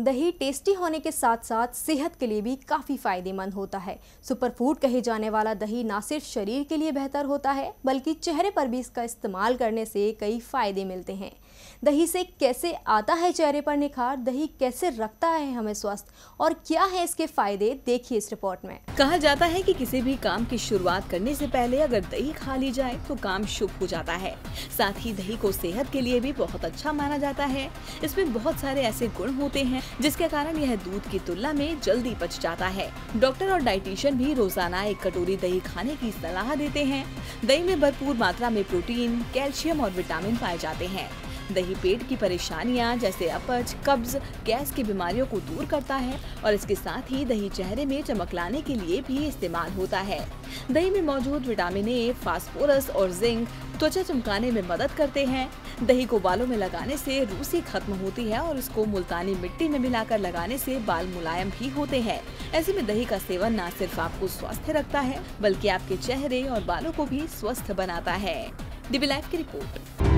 दही टेस्टी होने के साथ साथ सेहत के लिए भी काफ़ी फायदेमंद होता है। सुपरफूड कहे जाने वाला दही ना सिर्फ शरीर के लिए बेहतर होता है बल्कि चेहरे पर भी इसका इस्तेमाल करने से कई फायदे मिलते हैं। दही से कैसे आता है चेहरे पर निखार, दही कैसे रखता है हमें स्वस्थ और क्या है इसके फायदे, देखिए इस रिपोर्ट में। कहा जाता है कि किसी भी काम की शुरुआत करने से पहले अगर दही खा ली जाए तो काम शुभ हो जाता है। साथ ही दही को सेहत के लिए भी बहुत अच्छा माना जाता है। इसमें बहुत सारे ऐसे गुण होते हैं जिसके कारण यह दूध की तुलना में जल्दी पच जाता है। डॉक्टर और डाइटिशियन भी रोजाना 1 कटोरी दही खाने की सलाह देते हैं। दही में भरपूर मात्रा में प्रोटीन, कैल्शियम और विटामिन पाए जाते हैं। दही पेट की परेशानियां जैसे अपच, कब्ज, गैस की बीमारियों को दूर करता है और इसके साथ ही दही चेहरे में चमक लाने के लिए भी इस्तेमाल होता है। दही में मौजूद विटामिन ए, फास्फोरस और जिंक त्वचा चमकाने में मदद करते हैं। दही को बालों में लगाने से रूसी खत्म होती है और इसको मुल्तानी मिट्टी में मिलाकर लगाने से बाल मुलायम भी होते हैं। ऐसे में दही का सेवन न सिर्फ आपको स्वस्थ रखता है बल्कि आपके चेहरे और बालों को भी स्वस्थ बनाता है। डीबी लाइव की रिपोर्ट।